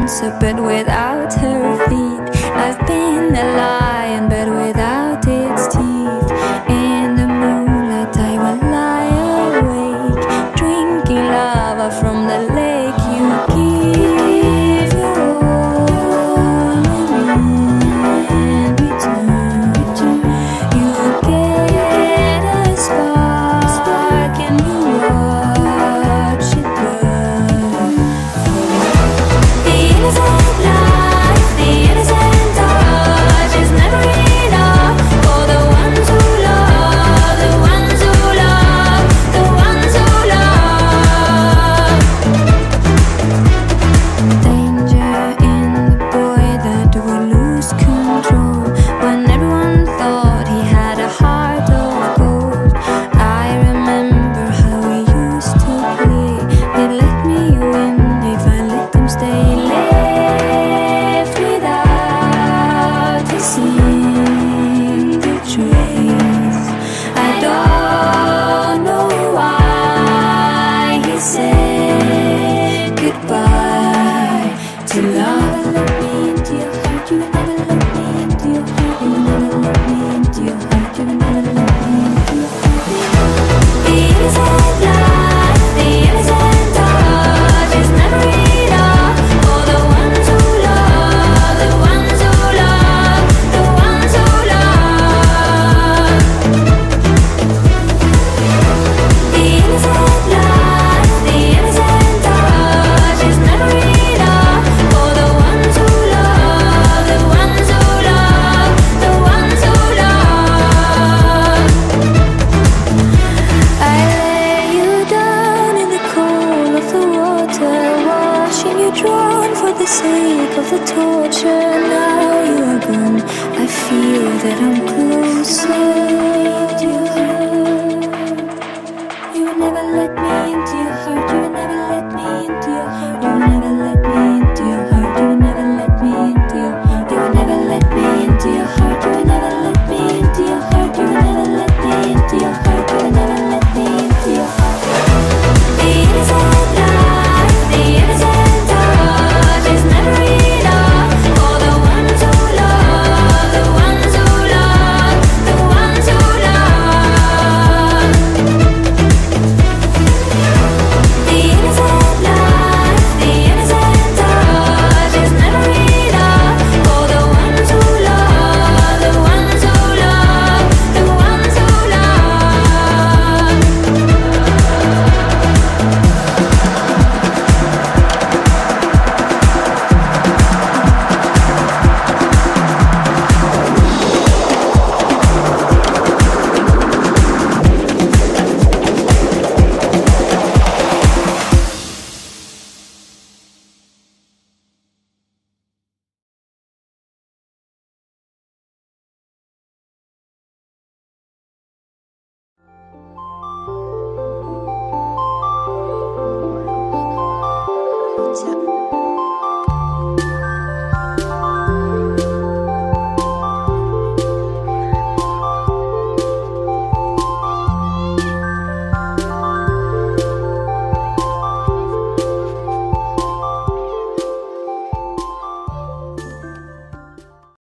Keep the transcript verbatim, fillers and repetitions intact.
dancer but without her feet. I've been a lion but without its teeth. In the moonlight I will lie awake, drinking lava from the lake. You give your all in return. You get a spark and you watch it burn. The innocent life, the innocent touch is never enough for the ones who love, the ones who love, the ones who love. Danger in the boy that will lose control when everyone thought he had a heart of gold. I remember how we used to play. They let me win if I let them stay. Left without a single trace. I don't know why he said goodbye to love. Let me into your heart, you never let me into your heart, you never let me into your heart, you never let me into your heart. The innocent life, the innocent touch is never enough for the ones who love, the ones who love, the ones who love. The innocent life, the innocent touch is never enough for the ones who love, the ones who love, the ones who love. I lay you down in the cold of the water, watching you drown for the sake of the torture. Now you are gone, I feel that I'm closer to your heart. You never let me into your heart, you